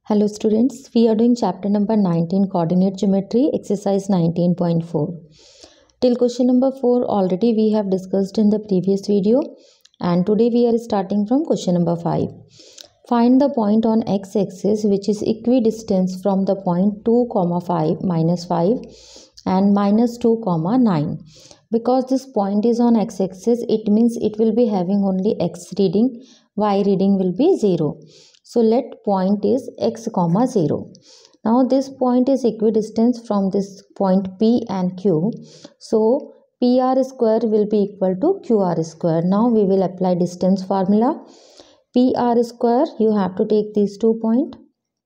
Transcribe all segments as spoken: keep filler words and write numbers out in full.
Hello students, we are doing chapter number nineteen coordinate geometry exercise nineteen point four. Till question number four already we have discussed in the previous video and today we are starting from question number five. Find the point on x-axis which is equidistant from the point two comma five minus five and minus two comma nine. Because this point is on x-axis, it means it will be having only x reading, y reading will be zero. So let point is x comma zero. Now this point is equidistant from this point P and Q. So P R square will be equal to Q R square. Now we will apply distance formula. P R square, you have to take these two points.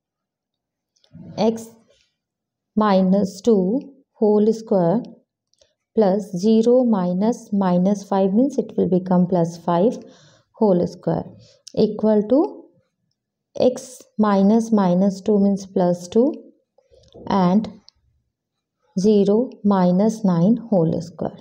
X minus two whole square plus zero minus minus five means it will become plus five whole square equal to x minus minus two means plus two and zero minus nine whole square.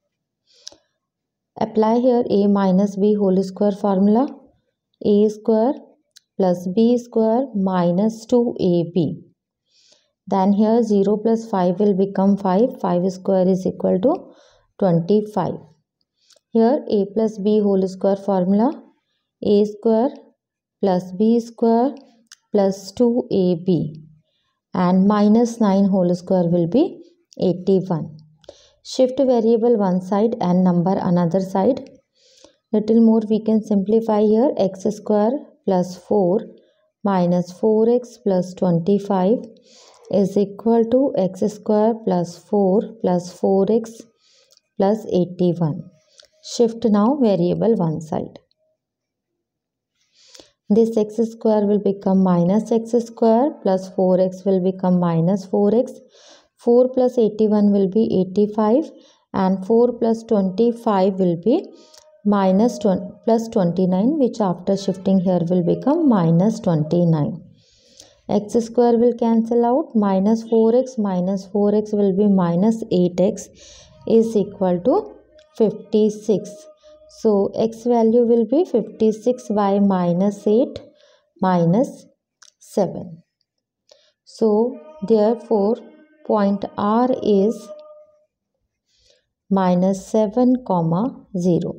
Apply here a minus b whole square formula. A square plus b square minus two a b. Then here zero plus five will become five. five square is equal to twenty-five. Here a plus b whole square formula. A square plus b square plus two a b and minus nine whole square will be eighty-one. Shift variable one side and number another side. Little more we can simplify here. X square plus four minus four x plus twenty-five is equal to x square plus four plus four x plus eighty-one. Shift now variable one side. This x square will become minus x square plus four x will become minus four x. four plus eighty-one will be eighty-five and four plus twenty-five will be minus plus twenty-nine, which after shifting here will become minus twenty-nine. X square will cancel out. Minus four x minus four x will be minus eight x is equal to fifty-six. So x value will be fifty-six by minus eight minus seven. So therefore point R is minus seven comma zero.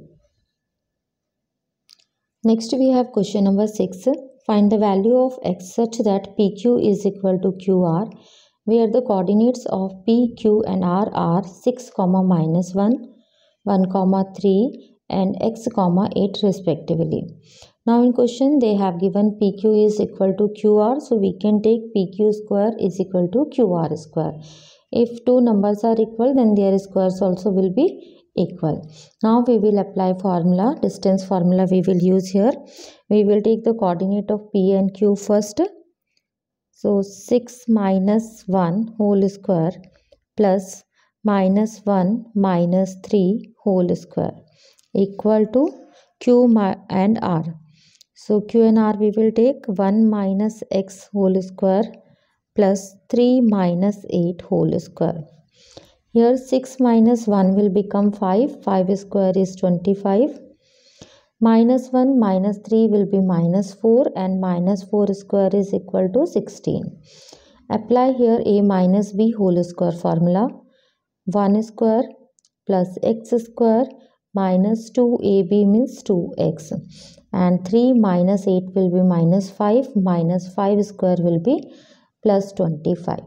Next we have question number six. Find the value of x such that P Q is equal to Q R, where the coordinates of P, Q and R are six comma minus one, one comma three and x comma eight respectively. Now in question they have given P Q is equal to Q R, so we can take P Q square is equal to Q R square. If two numbers are equal, then their squares also will be equal. Now we will apply formula, distance formula we will use here. We will take the coordinate of P and Q first. So six minus one whole square plus minus one minus three whole square equal to Q and R. So Q and R we will take one minus x whole square plus three minus eight whole square. Here six minus one will become five. five square is twenty-five. Minus one minus three will be minus four and minus four square is equal to sixteen. Apply here a minus b whole square formula. one square plus x square minus two a b means two x and three minus eight will be minus five minus five square will be plus twenty-five.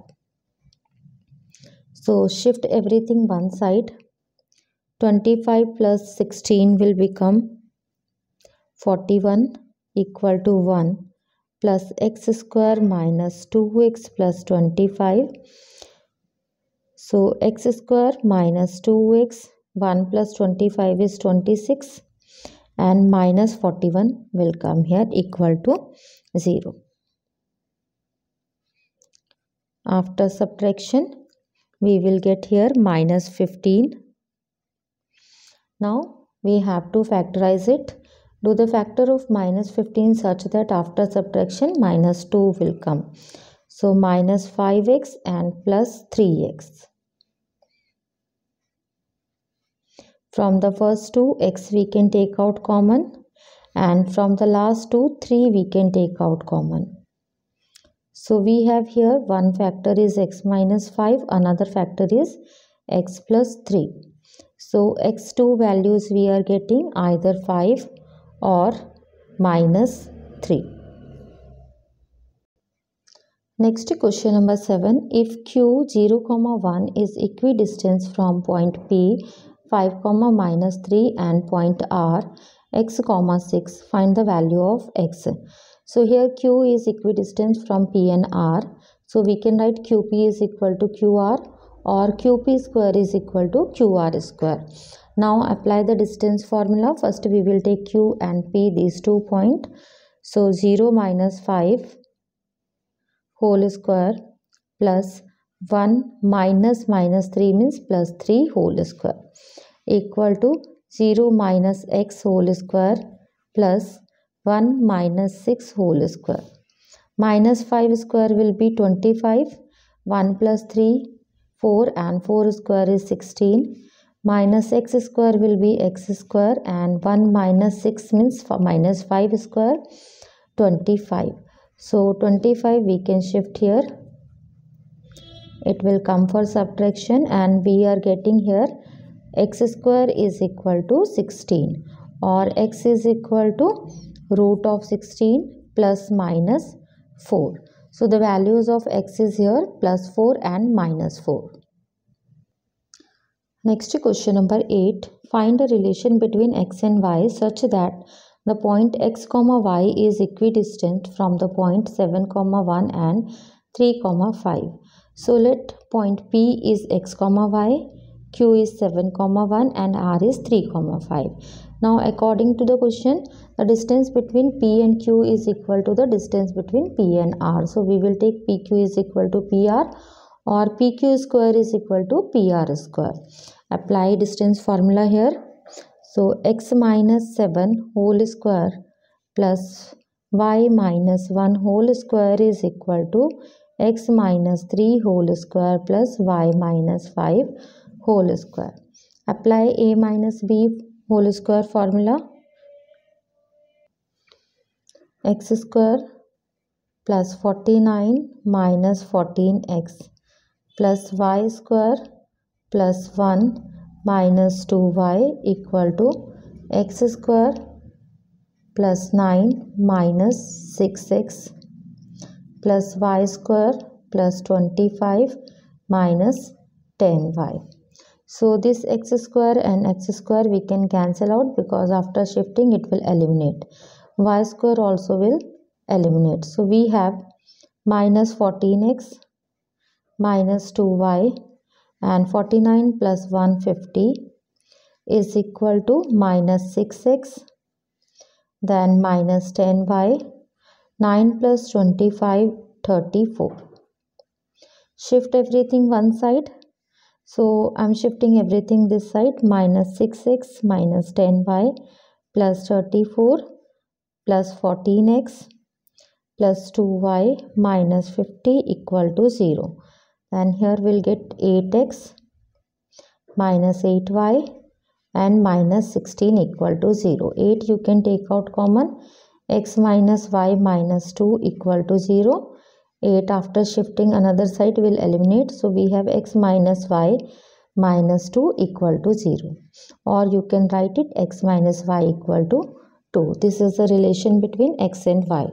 So shift everything one side. twenty-five plus sixteen will become forty-one equal to one plus x square minus two x plus twenty-five. So x square minus two x, one plus twenty-five is twenty-six and minus forty-one will come here equal to zero. After subtraction we will get here minus fifteen. Now we have to factorize it. Do the factor of minus fifteen such that after subtraction minus two will come. So minus five x and plus three x. From the first two x we can take out common and from the last two three we can take out common. So we have here one factor is x minus five, another factor is x plus three. So x two values we are getting either five or minus three. Next question number seven. If q zero comma one is equidistant from point P five comma minus three and point R x comma six, find the value of x. So here q is equidistant from P and R. So we can write qp is equal to qr, or qp square is equal to qr square. Now apply the distance formula. First we will take q and p, these two points. So zero minus five whole square plus one minus minus three means plus three whole square equal to zero minus x whole square plus one minus six whole square. Minus five square will be twenty-five, one plus three, four, and four square is sixteen. Minus x square will be x square, and one minus six means minus five square, twenty-five. So twenty-five we can shift here. It will come for subtraction, and we are getting here x square is equal to sixteen, or x is equal to root of sixteen plus minus four. So the values of x is here plus four and minus four. Next question number eight. Find a relation between x and y such that the point x comma y is equidistant from the point seven comma one and three comma five. So let point P is x comma y, q is seven comma one, and r is three comma five. Now according to the question, the distance between P and Q is equal to the distance between P and R. So we will take P Q is equal to P R, or P Q square is equal to P R square. Apply distance formula here. So x minus seven whole square plus y minus one whole square is equal to x minus three whole square plus y minus five whole square. Apply a minus b whole square formula. X square plus forty-nine minus fourteen x plus y square plus one minus two y equal to x square plus nine minus six x plus y square plus twenty-five minus ten y. So this x square and x square we can cancel out, because after shifting it will eliminate. Y square also will eliminate. So we have minus fourteen x minus two y, and forty-nine plus one hundred fifty is equal to minus six x, then minus ten y, nine plus twenty-five, thirty-four. Shift everything one side. So I am shifting everything this side. Minus six x minus ten y plus thirty-four plus fourteen x plus two y minus fifty equal to zero. And here we'll get eight x minus eight y and minus sixteen equal to zero. eight you can take out common. X minus y minus two equal to zero. eight after shifting another side will eliminate. So we have x minus y minus two equal to zero. Or you can write it x minus y equal to two. This is the relation between x and y.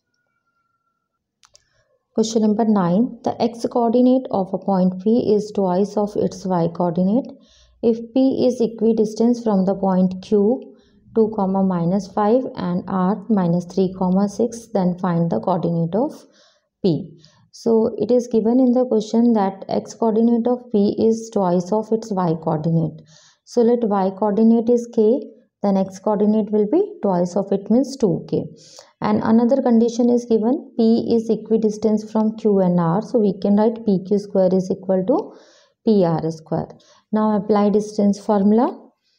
Question number nine. The x coordinate of a point P is twice of its y coordinate. If P is equidistant from the point Q two comma minus five and R minus three comma six, then find the coordinate of P. So it is given in the question that x coordinate of P is twice of its y coordinate. So let y coordinate is k, then x coordinate will be twice of it, means two k. And another condition is given, P is equidistant from Q and R. So we can write P Q square is equal to P R square. Now apply distance formula.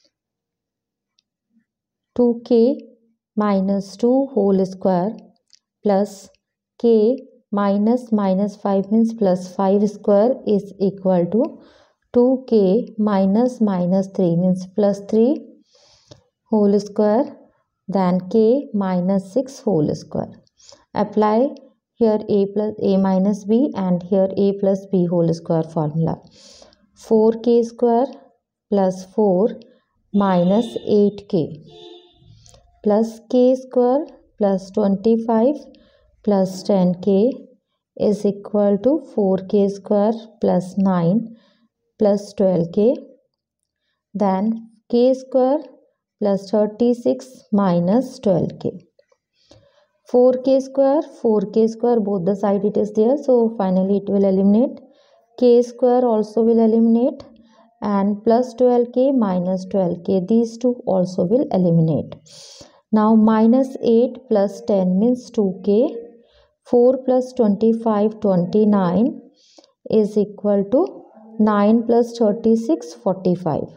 two k minus two whole square plus k minus minus five means plus five square is equal to two k minus minus three means plus three whole square, then k minus six whole square. Apply here a plus a minus b and here a plus b whole square formula. four k square plus four minus eight k plus k square plus twenty-five plus ten k is equal to four k square plus nine plus twelve k. Then k square plus thirty-six minus twelve k. four k square, four k square, both the side it is there, so finally it will eliminate. K square also will eliminate, and plus twelve k minus twelve k, these two also will eliminate. Now minus eight plus ten means two k. four plus twenty-five, twenty-nine is equal to nine plus thirty-six, forty-five.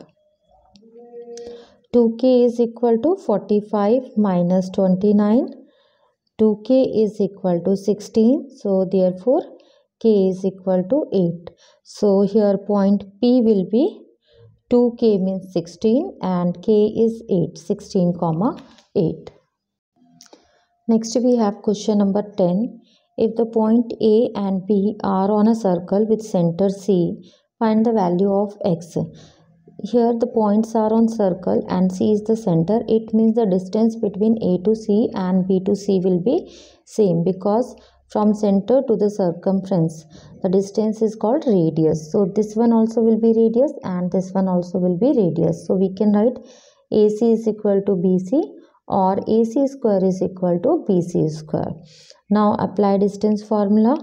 two k is equal to forty-five minus twenty-nine. two k is equal to sixteen. So therefore k is equal to eight. So here point P will be two k means sixteen and k is eight. sixteen comma eight. Next we have question number ten. If the point A and B are on a circle with center C, find the value of x. Here the points are on circle and C is the center. It means the distance between A to C and B to C will be same, because from center to the circumference the distance is called radius. So this one also will be radius and this one also will be radius. So we can write A C is equal to B C or A C square is equal to B C square. Now apply distance formula.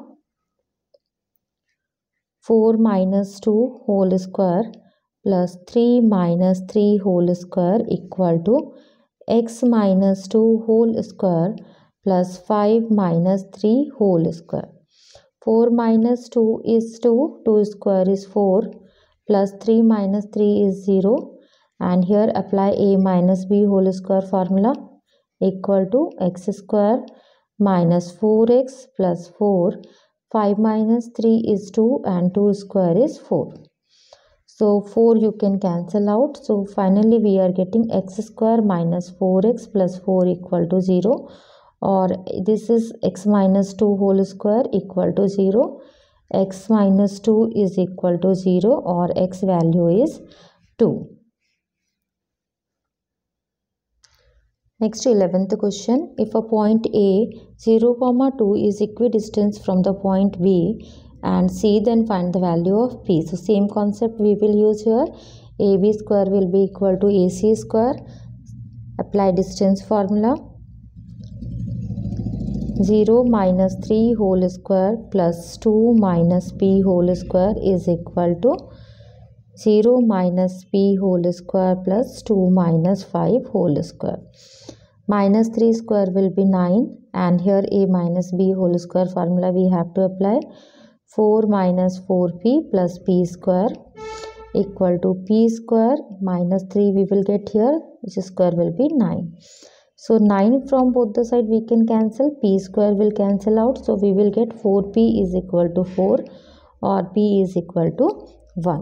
four minus two whole square plus three minus three whole square equal to x minus two whole square plus five minus three whole square. four minus two is two, two square is four, plus three minus three is zero, and here apply a minus b whole square formula equal to x square minus four x plus four. five minus three is two and two square is four. So four you can cancel out. So finally we are getting x square minus four x plus four equal to zero, or this is x minus two whole square equal to zero. X minus two is equal to zero, or x value is two. Next eleventh question. If a point A zero comma two is equidistant from the point B and C, then find the value of P. So same concept we will use here. A B square will be equal to A C square. Apply distance formula. zero minus three whole square plus two minus P whole square is equal to zero minus P whole square plus two minus five whole square. Minus three square will be nine, and here A minus B whole square formula we have to apply. four minus four P plus P square equal to P square minus three we will get here, which square will be nine. So nine from both the side we can cancel, P square will cancel out. So we will get four P is equal to four, or P is equal to one.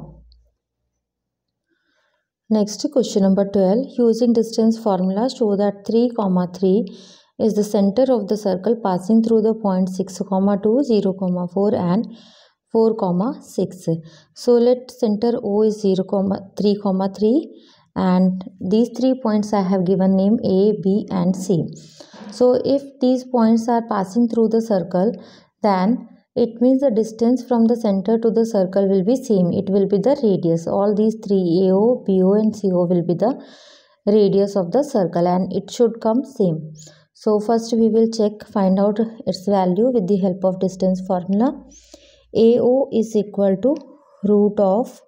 Next question number twelve. Using distance formula, show that three comma three is the center of the circle passing through the point six comma two, zero comma four and four comma six. So let center O is zero comma three comma three, and these three points I have given name A, B and C. So if these points are passing through the circle, then it means the distance from the center to the circle will be same. It will be the radius. All these three A O, B O and C O will be the radius of the circle, and it should come same. So first we will check, find out its value with the help of distance formula. A O is equal to root of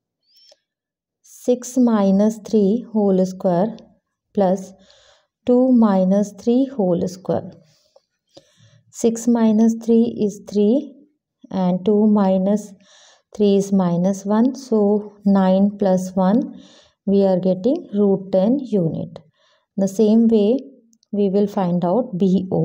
six minus three whole square plus two minus three whole square. six minus three is three and two minus three is minus one. So nine plus one we are getting root ten unit. The same way we will find out B O.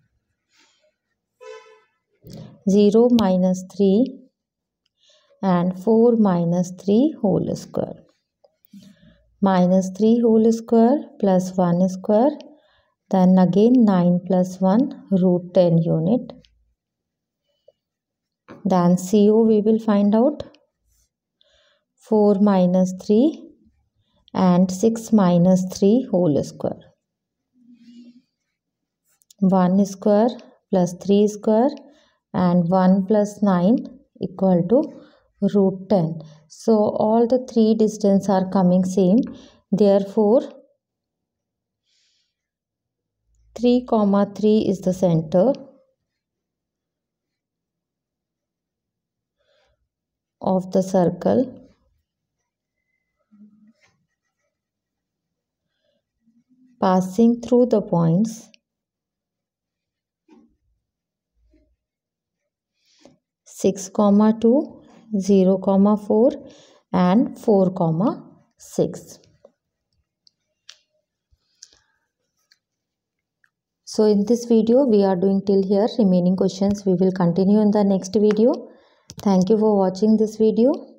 zero minus three and four minus three whole square. Minus three whole square plus one square. Then again nine plus one root ten unit. Then C O we will find out four minus three and six minus three whole square. one square plus three square and one plus nine equal to root ten. So all the three distance are coming same. Therefore three comma three is the center of the circle. Passing through the points six comma two, zero comma four and four comma six. So in this video we are doing till here. Remaining questions we will continue in the next video. Thank you for watching this video.